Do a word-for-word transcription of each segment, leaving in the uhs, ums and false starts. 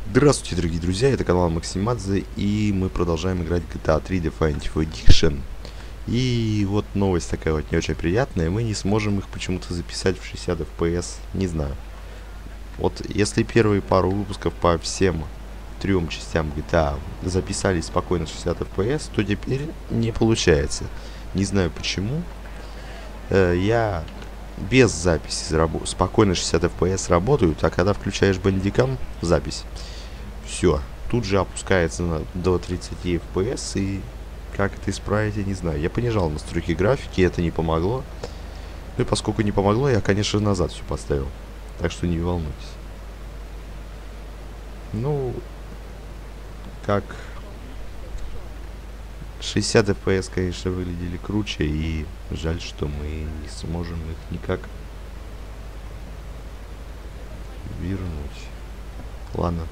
Здравствуйте, дорогие друзья, это канал Максимадзе, и мы продолжаем играть джи ти эй три Definitive Edition. И вот новость такая вот не очень приятная, мы не сможем их почему-то записать в шестьдесят эф пи эс, не знаю. Вот если первые пару выпусков по всем трем частям джи ти эй записались спокойно в шестьдесят эф пи эс, то теперь не получается. Не знаю почему. Э, я без записи спокойно шестьдесят эф пи эс работают, а когда включаешь бандикам запись, все, тут же опускается на, до тридцати эф пи эс, и как это исправить, я не знаю. Я понижал настройки графики, это не помогло. Ну и поскольку не помогло, я, конечно, назад все поставил. Так что не волнуйтесь. Ну, как шестьдесят эф пи эс, конечно, выглядели круче, и жаль, что мы не сможем их никак вернуть. Ладно.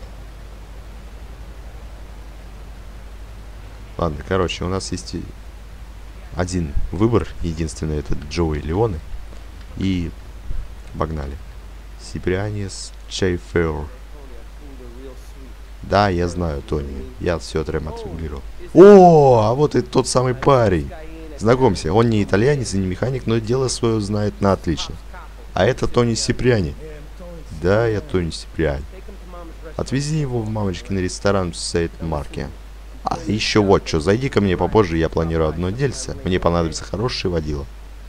Ладно, короче, у нас есть один выбор, единственный, это Джоуи Леоне. И погнали. Сиприанис Чайфер. Да, я знаю, Тони. Я все отремонтировал. О, а вот и тот самый парень. Знакомься, он не итальянец и не механик, но дело свое знает на отлично. А это Тони Сиприани. Да, я Тони Сиприани. Отвези его в мамочкин ресторан в Сейт-Марке. А еще вот что, зайди ко мне попозже, я планирую одно дельце. Мне понадобится хороший водила.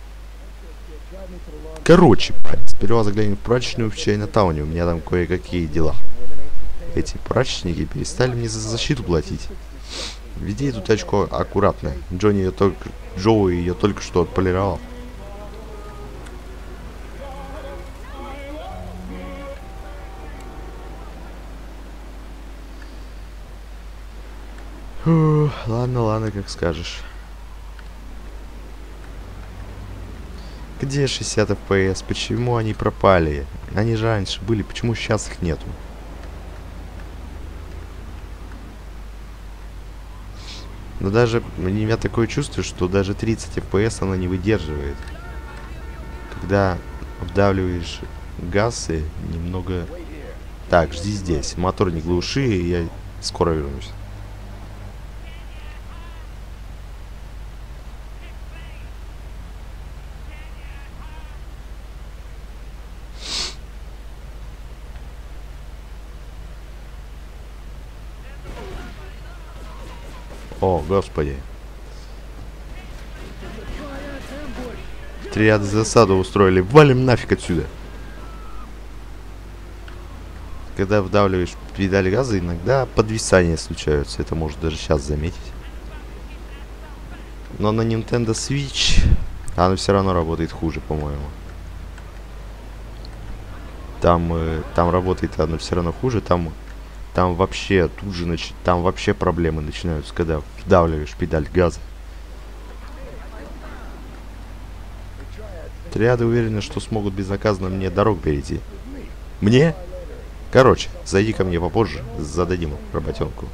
Короче, парень, сперва заглянем в прачечную в Чайна-тауне, у меня там кое-какие дела. Эти прачечники перестали мне за защиту платить. Веди эту тачку аккуратно. Джонни ее только... Джоуи ее только что отполировал. Фу, ладно, ладно, как скажешь. Где шестьдесят эф пи эс? Почему они пропали? Они же раньше были, почему сейчас их нету? Но даже у меня такое чувство, что даже тридцать эф пи эс она не выдерживает. Когда вдавливаешь газ и немного... Так, жди здесь. Мотор не глуши, и я скоро вернусь. О, господи. Триады засаду устроили. Валим нафиг отсюда. Когда вдавливаешь педаль газа, иногда подвисания случаются. Это может даже сейчас заметить. Но на Nintendo Switch она все равно работает хуже, по-моему. Там, э, там работает она все равно хуже. Там... Там вообще тут же нач... там вообще проблемы начинаются, когда вдавливаешь педаль газа. Триады уверены, что смогут безнаказанно мне дорог перейти. Мне? Короче, зайди ко мне попозже, зададим работенку.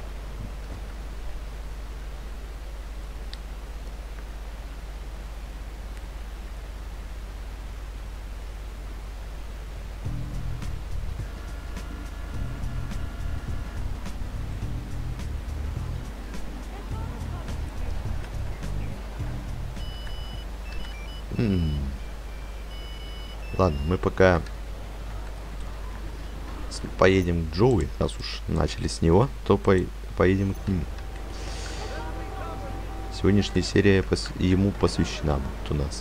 М-м. Ладно, мы пока поедем к Джоуи, раз уж начали с него, то по поедем к нему. Сегодняшняя серия пос ему посвящена будет у нас.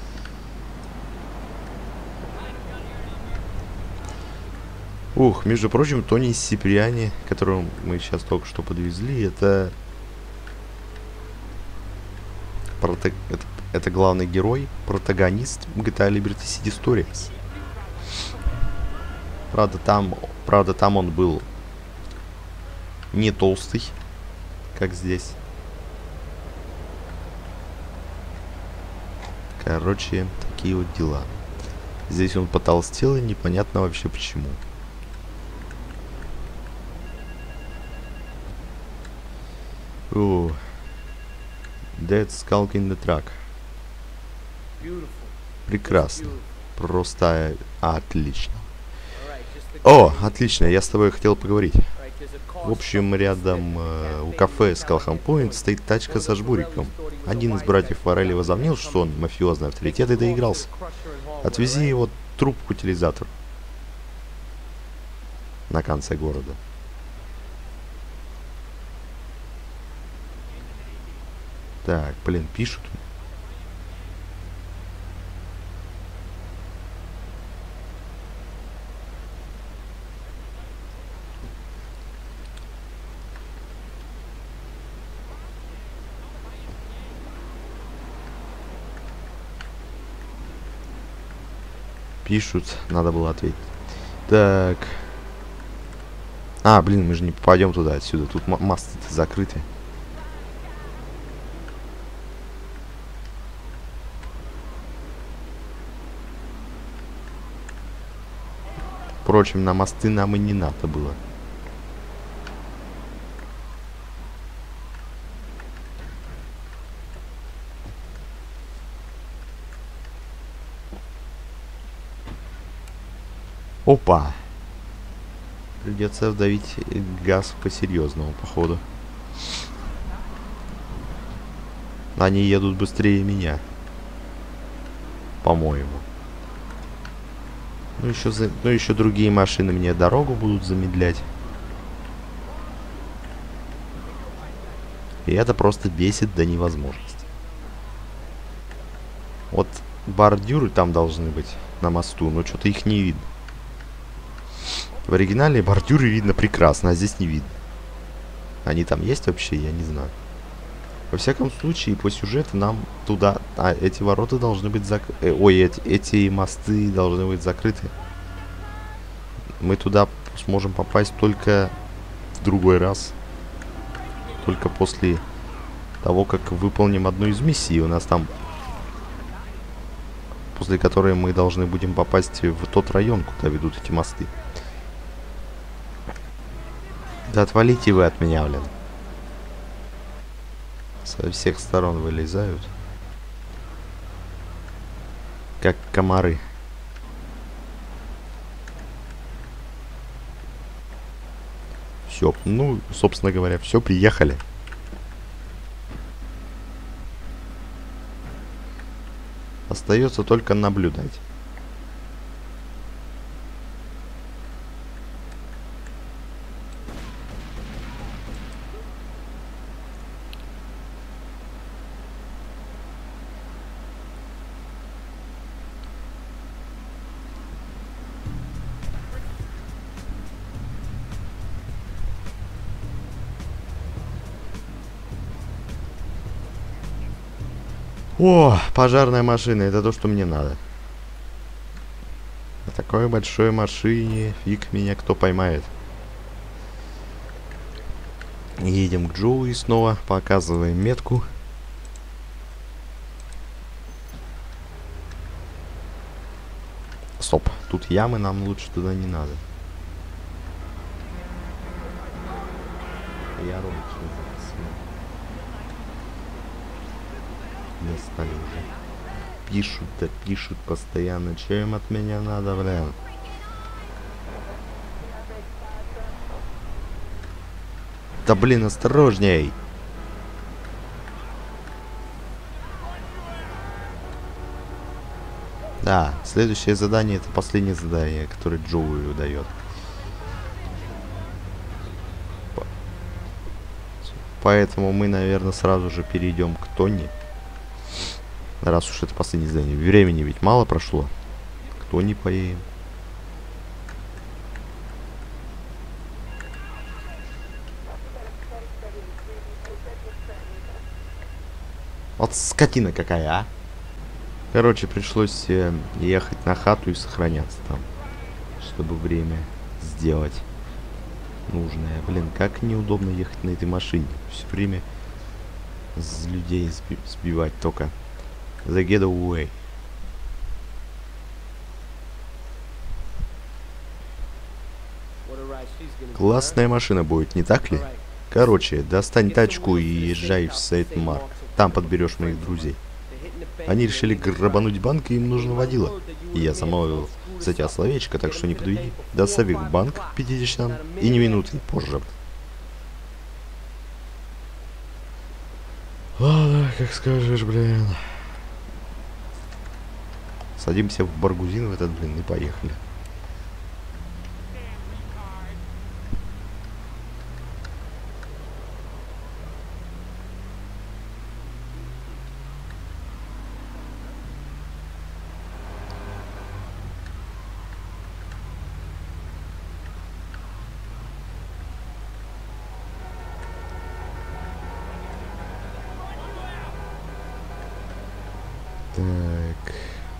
Ух, между прочим, Тони Сиприани, которого мы сейчас только что подвезли, это... Прото... это Это главный герой, протагонист джи ти эй Liberty City Stories. Правда, там, правда, там он был не толстый, как здесь. Короче, такие вот дела. Здесь он потолстел, и непонятно вообще почему. О, Dead Skulk in the Truck. Прекрасно. Просто отлично. О, отлично, я с тобой хотел поговорить. В общем, рядом э, у кафе Скалхам Пойнт стоит тачка со жбуриком. Один из братьев Форелли возомнил, что он мафиозный авторитет и доигрался. Отвези его труп к утилизатору. На конце города. Так, блин, пишут. Пишут, надо было ответить. Так. А, блин, мы же не попадем туда отсюда. Тут мосты-то закрыты. Впрочем, на мосты нам и не надо было. Опа! Придется вдавить газ по-серьезному, походу. Они едут быстрее меня. По-моему. Ну еще, за... ну еще другие машины мне дорогу будут замедлять. И это просто бесит до невозможности. Вот бордюры там должны быть на мосту, но что-то их не видно. В оригинале бордюры видно прекрасно, а здесь не видно. Они там есть вообще, я не знаю. Во всяком случае, по сюжету нам туда... А, эти ворота должны быть зак... Э, ой, эти, эти мосты должны быть закрыты. Мы туда сможем попасть только в другой раз. Только после того, как выполним одну из миссий. У нас там... После которой мы должны будем попасть в тот район, куда ведут эти мосты. Да отвалите вы от меня, блин. Со всех сторон вылезают. Как комары. Все, ну, собственно говоря, все, приехали. Остается только наблюдать. О, пожарная машина, это то, что мне надо. На такой большой машине фиг меня кто поймает. Едем к Джоуи снова, показываем метку. Стоп, тут ямы, нам лучше туда не надо. Я ролик записываю. Достали уже. Пишут, да пишут постоянно. Че им от меня надо, блин? Да блин, осторожней! Да, следующее задание — это последнее задание, которое Джоуи дает. Поэтому мы, наверное, сразу же перейдем к Тони. Раз уж это последнее задание. Времени ведь мало прошло. К Тони поедем. Вот скотина какая, а! Короче, пришлось э, ехать на хату и сохраняться там, чтобы время сделать нужное. Блин, как неудобно ехать на этой машине. Все время с людей сби сбивать только. The Getaway. Классная машина будет, не так ли? Короче, достань тачку и езжай в Сейнт-Марк. Там подберешь моих друзей. Они решили грабануть банк, и им нужно водила. И я замолвил за тебя словечко, так что не подведи. Достави в банк пятидесятым и не минуты позже. Ладно, как скажешь, блин. Садимся в Баргузин в этот, блин, и поехали. Так.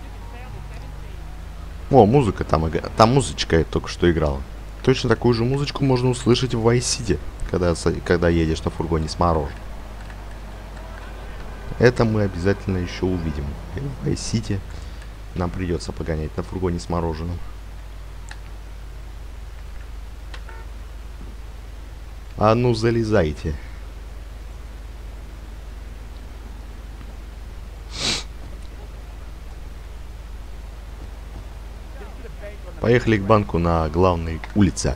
О, музыка там игра. Там музычка только что играла. Точно такую же музычку можно услышать в Vice City, когда, когда едешь на фургоне с мороженым. Это мы обязательно еще увидим. В Vice City нам придется погонять на фургоне с мороженым. А ну залезайте. Поехали к банку на главной улице.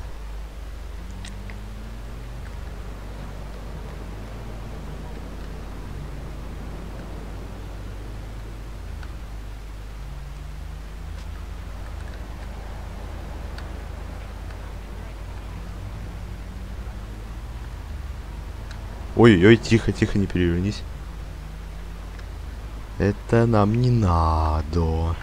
Ой-ой, тихо, тихо, не перевернись. Это нам не надо.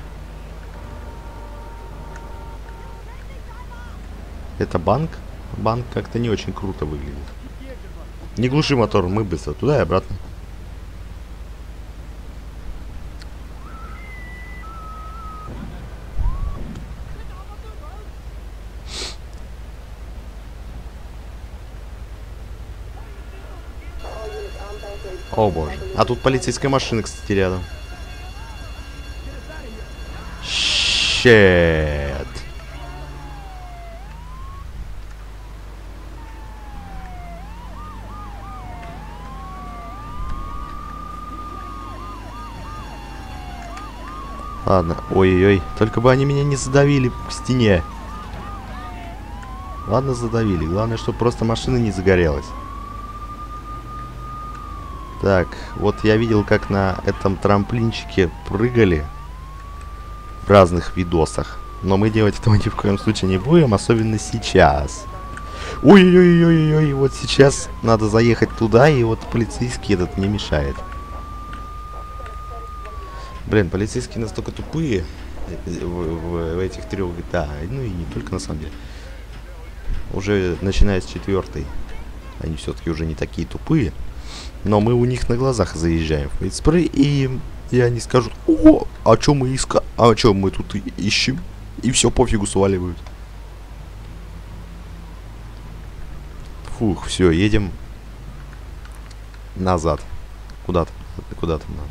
Это банк? Банк как-то не очень круто выглядит. Не глуши мотор, мы быстро туда и обратно. О боже. А тут полицейская машина, кстати, рядом. Щет. Ладно, ой-ой-ой, только бы они меня не задавили к стене. Ладно, задавили. Главное, чтобы просто машина не загорелась. Так, вот я видел, как на этом трамплинчике прыгали в разных видосах. Но мы делать этого ни в коем случае не будем, особенно сейчас. Ой-ой-ой-ой-ой, вот сейчас надо заехать туда, и вот полицейский этот мне мешает. Блин, полицейские настолько тупые в, в, в этих трех джи ти эй, ну и не только на самом деле. Уже начиная с четвертой, они все-таки уже не такие тупые. Но мы у них на глазах заезжаем в фейтспрей, и, и они скажут: о, а что мы иска... а что мы тут ищем? И все, пофигу, сваливают. Фух, все, едем назад. Куда-то, куда-то надо.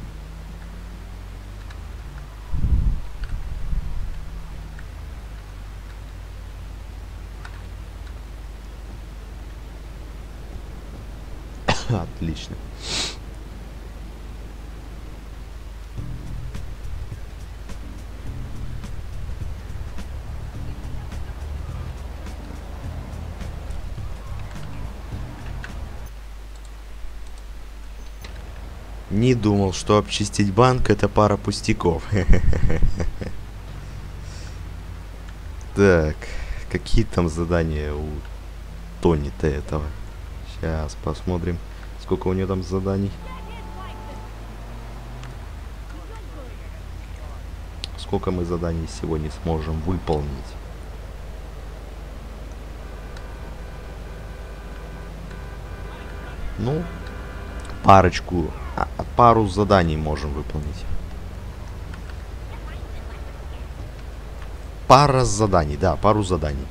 Отлично. Не думал, что обчистить банк — это пара пустяков. Так, какие там задания у Тони-то этого? Сейчас посмотрим, сколько у нее там заданий. Сколько мы заданий сегодня сможем выполнить. Ну, парочку, а, пару заданий можем выполнить. Пара заданий, да, пару заданий.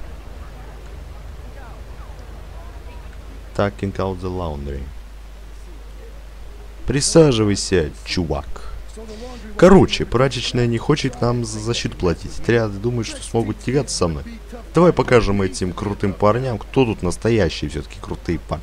Taking out the laundry. Присаживайся, чувак. Короче, прачечная не хочет нам за защиту платить. Отряды думают, что смогут тягаться со мной. Давай покажем этим крутым парням, кто тут настоящие все-таки крутые парни.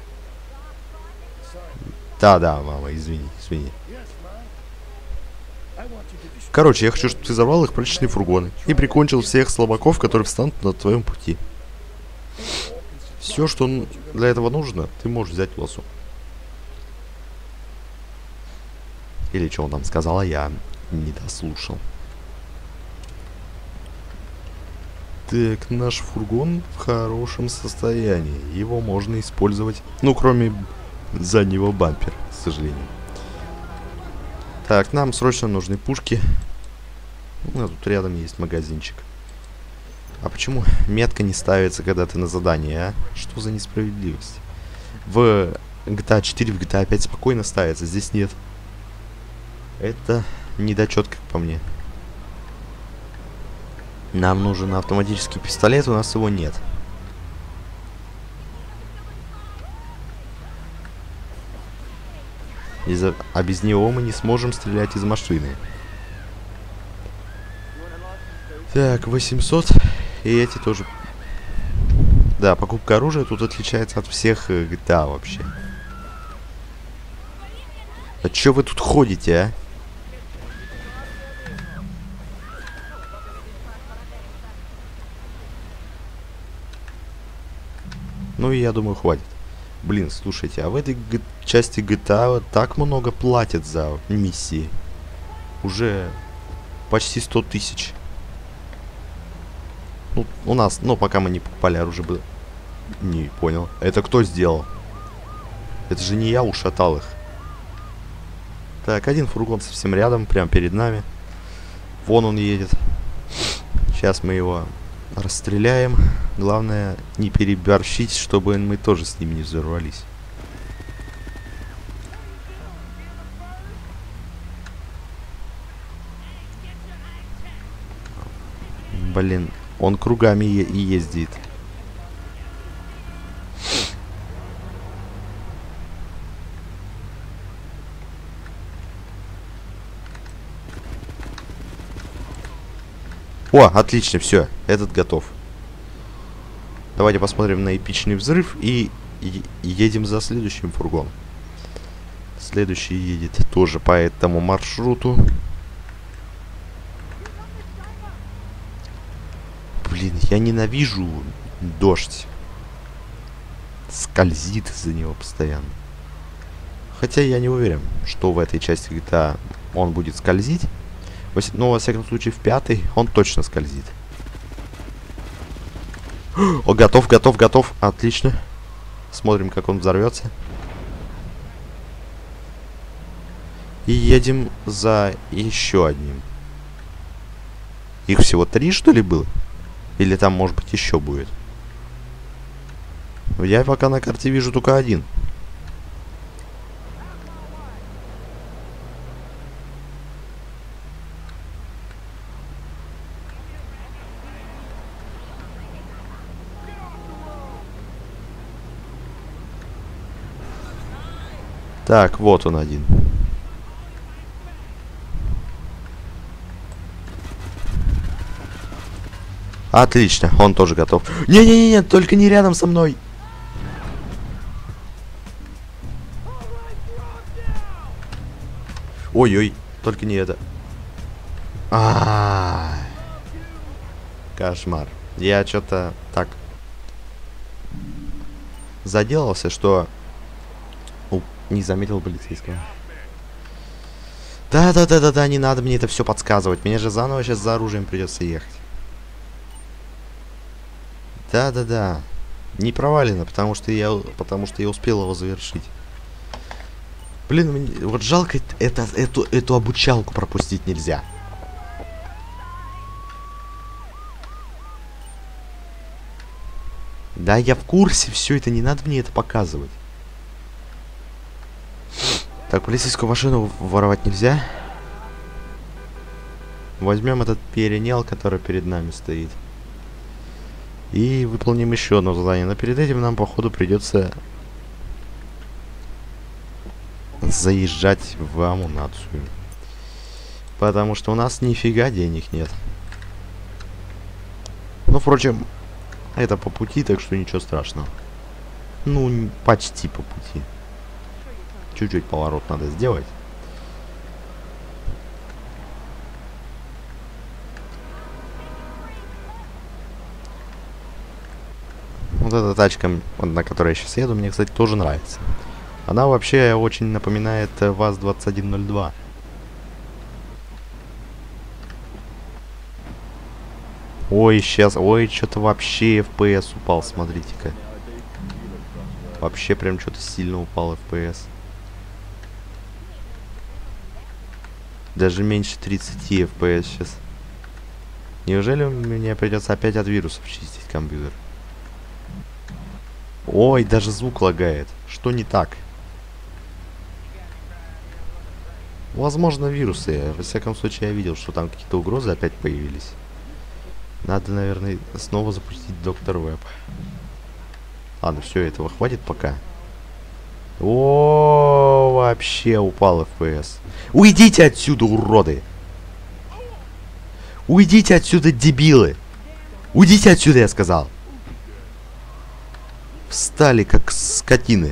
Да-да, мама, извини, извини. Короче, я хочу, чтобы ты взорвал их прачечные фургоны и прикончил всех слабаков, которые встанут на твоем пути. Все, что для этого нужно, ты можешь взять в лосу. Или что он там сказал, а я не дослушал. Так, наш фургон в хорошем состоянии. Его можно использовать, ну, кроме заднего бампера, к сожалению. Так, нам срочно нужны пушки. Ну, тут рядом есть магазинчик. А почему метка не ставится, когда ты на задании, а? Что за несправедливость? В джи ти эй четыре, в джи ти эй пять спокойно ставится, здесь нет. Это недочет, как по мне. Нам нужен автоматический пистолет, у нас его нет. Из-за... А без него мы не сможем стрелять из машины. Так, восемьсот. И эти тоже. Да, покупка оружия тут отличается от всех джи ти эй вообще. А чё вы тут ходите, а? Ну и я думаю, хватит. Блин, слушайте, а в этой части джи ти эй так много платят за миссии. Уже почти сто тысяч. Ну, у нас, ну, пока мы не покупали оружие, было... Не понял. Это кто сделал? Это же не я ушатал их. Так, один фургон совсем рядом, прямо перед нами. Вон он едет. Сейчас мы его расстреляем. Главное, не переборщить, чтобы мы тоже с ним не взорвались. Блин, он кругами е и ездит. О, отлично, все, этот готов. Давайте посмотрим на эпичный взрыв и, и, и едем за следующим фургоном. Следующий едет тоже по этому маршруту. Блин, я ненавижу дождь. Скользит из-за него постоянно. Хотя я не уверен, что в этой части джи ти эй он будет скользить. Но, во всяком случае, в пятой он точно скользит. О, готов, готов, готов. Отлично. Смотрим, как он взорвется. И едем за еще одним. Их всего три, что ли, было? Или там, может быть, еще будет? Я пока на карте вижу только один. Так, вот он один. Отлично, он тоже готов. Не-не-не, только не рядом со мной. Ой-ой, только не это. А-а-а. Кошмар. Я что-то так заделался, что не заметил полицейского. Да-да-да-да-да, не надо мне это все подсказывать. Мне же заново сейчас за оружием придется ехать. Да-да-да. Не провалено, потому что я потому что я успел его завершить. Блин, мне, вот жалко это, эту, эту обучалку пропустить нельзя. Да, я в курсе, все это, не надо мне это показывать. Так, полицейскую машину воровать нельзя. Возьмем этот перенел, который перед нами стоит. И выполним еще одно задание. Но перед этим нам, походу, придется заезжать в амунацию. Потому что у нас нифига денег нет. Ну, впрочем, это по пути, так что ничего страшного. Ну, почти по пути. Чуть-чуть поворот надо сделать. Вот эта тачка, на которой я сейчас еду, мне, кстати, тоже нравится. Она вообще очень напоминает ВАЗ двадцать один ноль два. Ой, сейчас, ой, что-то вообще эф пи эс упал, смотрите-ка. Вообще прям что-то сильно упал эф пи эс. Даже меньше тридцати эф пи эс сейчас. Неужели мне придется опять от вирусов чистить компьютер? Ой, даже звук лагает. Что не так? Возможно, вирусы. Во всяком случае, я видел, что там какие-то угрозы опять появились. Надо, наверное, снова запустить доктор Веб. Ладно, все, этого хватит пока. О, вообще упал эф пи эс. Уйдите отсюда, уроды! Уйдите отсюда, дебилы! Уйдите отсюда, я сказал! Встали, как скотины.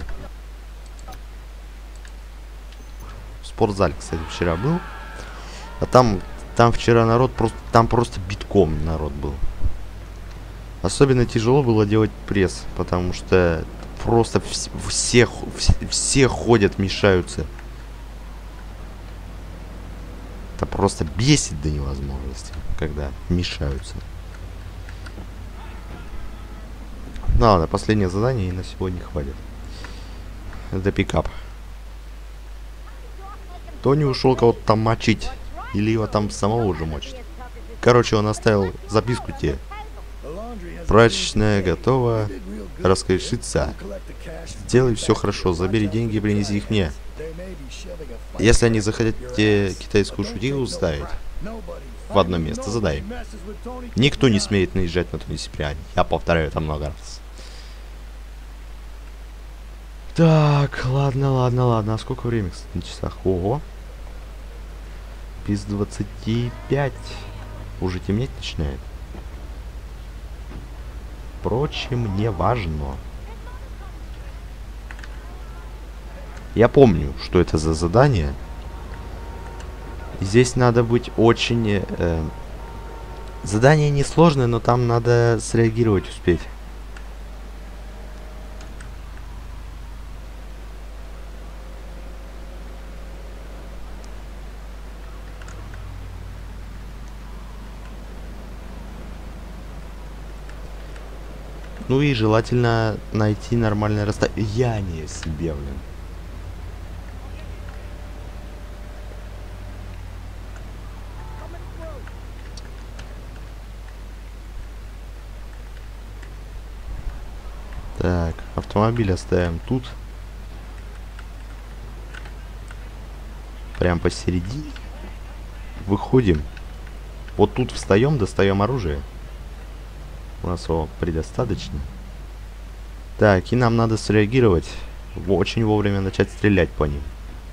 В спортзале, кстати, вчера был. А там, там вчера народ просто, там просто битком народ был. Особенно тяжело было делать пресс, потому что просто вс все, все, все ходят, мешаются. Это просто бесит до невозможности, когда мешаются. Ну ладно, последнее задание и на сегодня хватит. Это пикап. Тони ушел кого-то там мочить. Или его там самого уже мочит. Короче, он оставил записку тебе. Прачечная готова раскрешиться. Сделай все хорошо, забери деньги и принеси их мне. Если они захотят тебе китайскую шутиху ставить в одно место, задай. Никто не смеет наезжать на Тони Сиприани. Я повторяю это много раз. Так, ладно, ладно, ладно. А сколько времени, кстати, на часах? Ого. Без двадцати пяти. Уже темнеть начинает. Впрочем, не важно. Я помню, что это за задание. Здесь надо быть очень... Э, задание несложное, но там надо среагировать успеть. Ну и желательно найти нормальное расстояние себе, блин. Так, автомобиль оставим тут. Прям посередине. Выходим. Вот тут встаем, достаем оружие. У нас его предостаточно. Так, и нам надо среагировать. Очень вовремя начать стрелять по ним.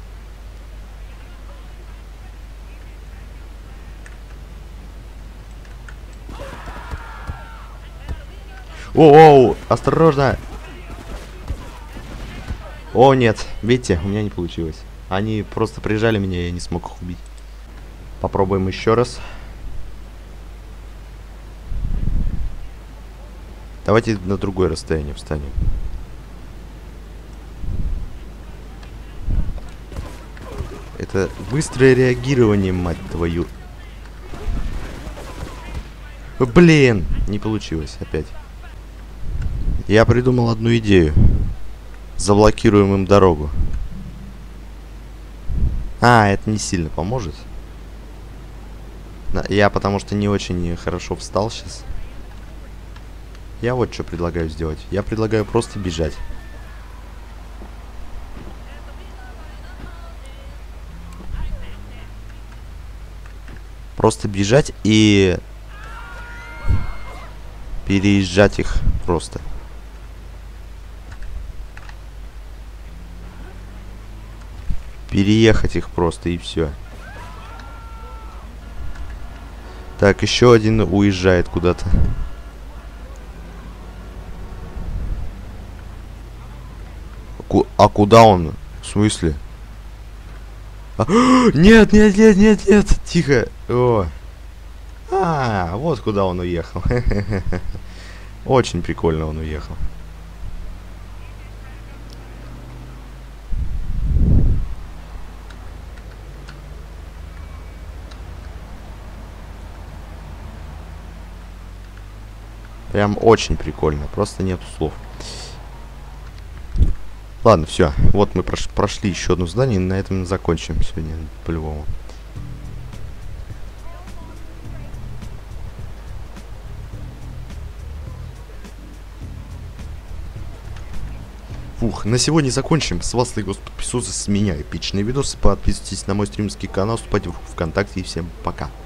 Оу, осторожно! О, нет, видите, у меня не получилось. Они просто прижали меня, и я не смог их убить. Попробуем еще раз. Давайте на другое расстояние встанем. Это быстрое реагирование, мать твою. Блин, не получилось опять. Я придумал одну идею. Заблокируем им дорогу. А, это не сильно поможет. Я потому что не очень хорошо встал сейчас. Я вот что предлагаю сделать. Я предлагаю просто бежать. Просто бежать и переезжать их просто. Переехать их просто и все. Так, еще один уезжает куда-то. А куда он? В смысле? А, нет, нет, нет, нет, нет. Тихо. О. А, вот куда он уехал. Очень прикольно он уехал. Прям очень прикольно, просто нету слов. Ладно, все. Вот мы прош прошли еще одно здание, и на этом закончим сегодня по-любому. Фух, на сегодня закончим. С вас, Господь, подписывайтесь, с меня эпичные видосы, подписывайтесь на мой стримский канал, вступайте в ВКонтакте и всем пока.